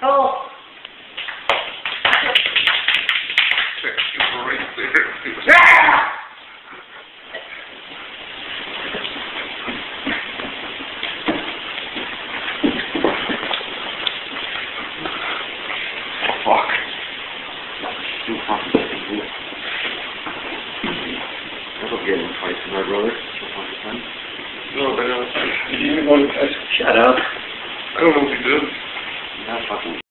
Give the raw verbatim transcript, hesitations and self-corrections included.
Oh. Right there. Yeah! Fuck. Too fucking good. That'll get in fights with my brother. No, but uh, you want to shut up. I don't know what you do. Not fucking.